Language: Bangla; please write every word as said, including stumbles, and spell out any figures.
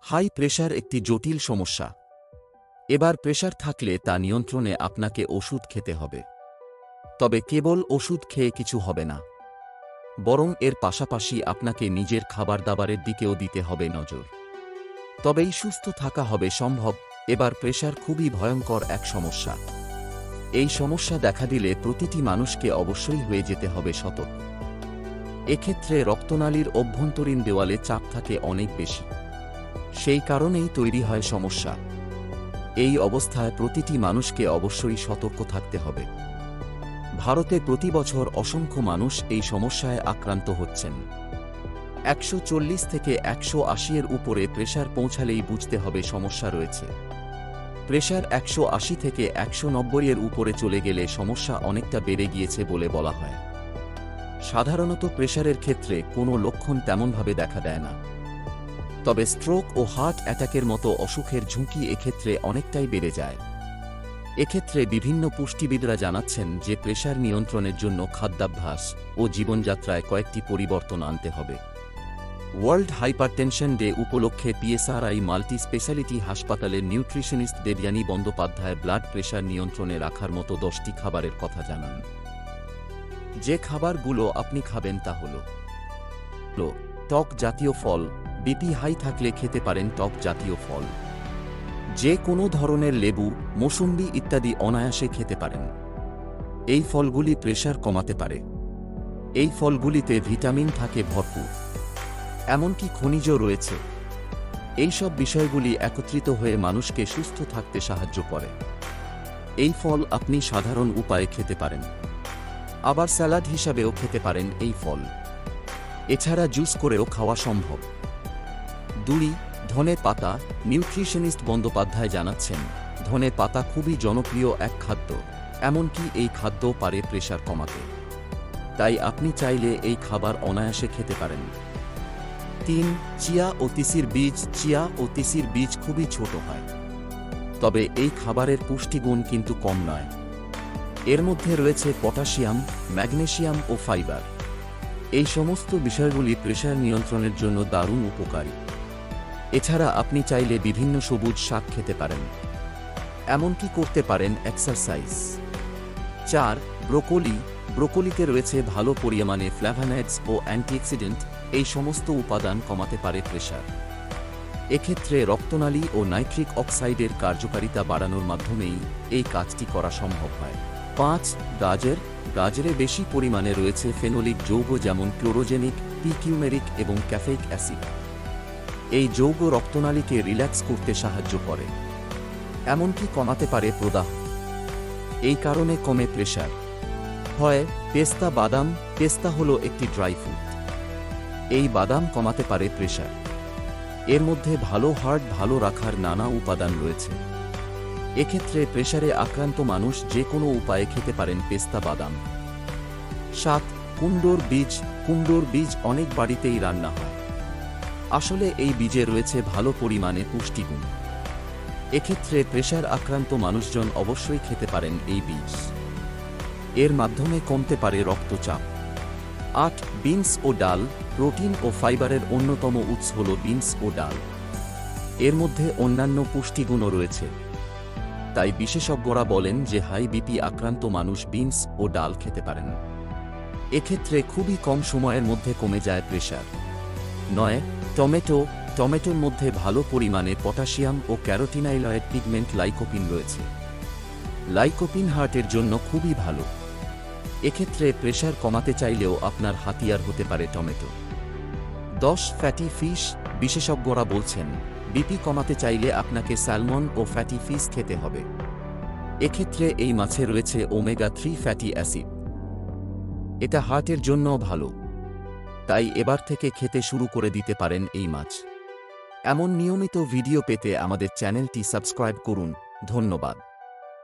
হাই প্রেশার একটি জটিল সমস্যা। এবার প্রেশার থাকলে তা নিয়ন্ত্রণে আপনাকে ওষুধ খেতে হবে। তবে কেবল ওষুধ খেয়ে কিছু হবে না, বরং এর পাশাপাশি আপনাকে নিজের খাবার দাবারের দিকেও দিতে হবে নজর। তবেই সুস্থ থাকা হবে সম্ভব। এবার প্রেশার খুবই ভয়ঙ্কর এক সমস্যা। এই সমস্যা দেখা দিলে প্রতিটি মানুষকে অবশ্যই হয়ে যেতে হবে সতর্ক। এক্ষেত্রে রক্তনালীর অভ্যন্তরীণ দেওয়ালে চাপ থাকে অনেক বেশি। সেই কারণেই তৈরি হয় সমস্যা। এই অবস্থায় প্রতিটি মানুষকে অবশ্যই সতর্ক থাকতে হবে। ভারতে প্রতি বছর অসংখ্য মানুষ এই সমস্যায় আক্রান্ত হচ্ছেন। একশো চল্লিশ থেকে একশো আশি এর উপরে প্রেশার পৌঁছালেই বুঝতে হবে সমস্যা রয়েছে। প্রেশার একশো আশি থেকে একশো নব্বই এর উপরে চলে গেলে সমস্যা অনেকটা বেড়ে গিয়েছে বলে বলা হয়। সাধারণত প্রেশারের ক্ষেত্রে কোনো লক্ষণ তেমনভাবে দেখা দেয় না, তবে স্ট্রোক ও হার্ট অ্যাটাকের মতো অসুখের ঝুঁকি এক্ষেত্রে অনেকটাই বেড়ে যায়। এক্ষেত্রে বিভিন্ন পুষ্টিবিদরা জানাচ্ছেন যে প্রেশার নিয়ন্ত্রণের জন্য খাদ্যাভ্যাস ও জীবনযাত্রায় কয়েকটি পরিবর্তন আনতে হবে। ওয়ার্ল্ড হাইপারটেনশন ডে উপলক্ষে পিএসআরআই মাল্টি স্পেশালিটি হাসপাতালের nutritionist Debjani Bandyopadhyay blood pressure নিয়ন্ত্রণে রাখার মতো দশটি খাবারের কথা জানান। যে খাবারগুলো আপনি খাবেন তা হল টক জাতীয় ফল। বিপি হাই থাকলে খেতে পারেন টক জাতীয় ফল। যে কোনো ধরনের লেবু, মৌসুম্বি ইত্যাদি অনায়াসে খেতে পারেন। এই ফলগুলি প্রেশার কমাতে পারে। এই ফলগুলিতে ভিটামিন থাকে ভরপুর, এমনকি খনিজ রয়েছে। এই সব বিষয়গুলি একত্রিত হয়ে মানুষকে সুস্থ থাকতে সাহায্য করে। এই ফল আপনি সাধারণ উপায়ে খেতে পারেন, আবার স্যালাড হিসাবেও খেতে পারেন এই ফল। এছাড়া জুস করেও খাওয়া সম্ভব। দুই, ধনে পাতা। নিউট্রিশনিস্ট বন্দ্যোপাধ্যায় জানাচ্ছেন, ধনে পাতা খুবই জনপ্রিয় এক খাদ্য, এমনকি এই খাদ্যও পারে প্রেশার কমাতে। তাই আপনি চাইলে এই খাবার অনায়াসে খেতে পারেন। তিন, চিয়া ও তিসির বীজ। চিয়া ও তিসির বীজ খুবই ছোট হয়, তবে এই খাবারের পুষ্টিগুণ কিন্তু কম নয়। এর মধ্যে রয়েছে পটাশিয়াম, ম্যাগনেসিয়াম ও ফাইবার। এই সমস্ত বিষয়গুলি প্রেশার নিয়ন্ত্রণের জন্য দারুণ উপকারী। এছাড়া আপনি চাইলে বিভিন্ন সবুজ শাক খেতে পারেন, এমনকি করতে পারেন এক্সারসাইজ। চার, ব্রোকলি। ব্রোকলিতে রয়েছে ভালো পরিমাণে ফ্ল্যাভোনয়েডস ও অ্যান্টিঅক্সিডেন্ট। এই সমস্ত উপাদান কমাতে পারে প্রেশার। এক্ষেত্রে রক্তনালী ও নাইট্রিক অক্সাইডের কার্যকারিতা বাড়ানোর মাধ্যমেই এই কাজটি করা সম্ভব হয়। পাঁচ, গাজর। গাজরে বেশি পরিমাণে রয়েছে ফেনোলিক যৌগ, যেমন ক্লোরোজেনিক, পিকিউমেরিক এবং ক্যাফেইক অ্যাসিড। এই যৌগ রক্তনালীকে রিল্যাক্স করতে সাহায্য করে, এমনকি কমাতে পারে প্রদাহ। এই কারণে কমে প্রেশার। হয় পেস্তা বাদাম। পেস্তা হলো একটি ড্রাই ফ্রুট। এই বাদাম কমাতে পারে প্রেশার। এর মধ্যে ভালো হার্ট ভালো রাখার নানা উপাদান রয়েছে। এক্ষেত্রে প্রেশারে আক্রান্ত মানুষ যে কোনো উপায়ে খেতে পারেন পেস্তা বাদাম। সাত, কুমড়োর বীজ। কুমড়োর বীজ অনেক বাড়িতেই রান্না হয়। আসলে এই বীজে রয়েছে ভালো পরিমাণে পুষ্টিগুণ। এক্ষেত্রে প্রেশার আক্রান্ত মানুষজন অবশ্যই খেতে পারেন এই বীজ। এর মাধ্যমে কমতে পারে রক্তচাপ। আট, বিনস ও ডাল। প্রোটিন ও ফাইবারের অন্যতম উৎস হল বিনস ও ডাল। এর মধ্যে অন্যান্য পুষ্টিগুণও রয়েছে। তাই বিশেষজ্ঞরা বলেন যে হাই বিপি আক্রান্ত মানুষ বিনস ও ডাল খেতে পারেন। এক্ষেত্রে খুবই কম সময়ের মধ্যে কমে যায় প্রেশার। নয়, টমেটো। টমেটোর মধ্যে ভালো পরিমাণে পটাশিয়াম ও ক্যারোটিনাইলয়েড পিগমেন্ট লাইকোপিন রয়েছে। লাইকোপিন হার্টের জন্য খুবই ভালো। এক্ষেত্রে প্রেশার কমাতে চাইলেও আপনার হাতিয়ার হতে পারে টমেটো। দশ, ফ্যাটি ফিশ। বিশেষজ্ঞরা বলছেন বিপি কমাতে চাইলে আপনাকে স্যালমন ও ফ্যাটি ফিশ খেতে হবে। এক্ষেত্রে এই মাছে রয়েছে ওমেগা থ্রি ফ্যাটি অ্যাসিড। এটা হার্টের জন্য ভালো। তাই এবার থেকে খেতে শুরু করে দিতে পারেন এই মাছ। এমন নিয়মিত ভিডিও পেতে আমাদের চ্যানেলটি সাবস্ক্রাইব করুন। ধন্যবাদ।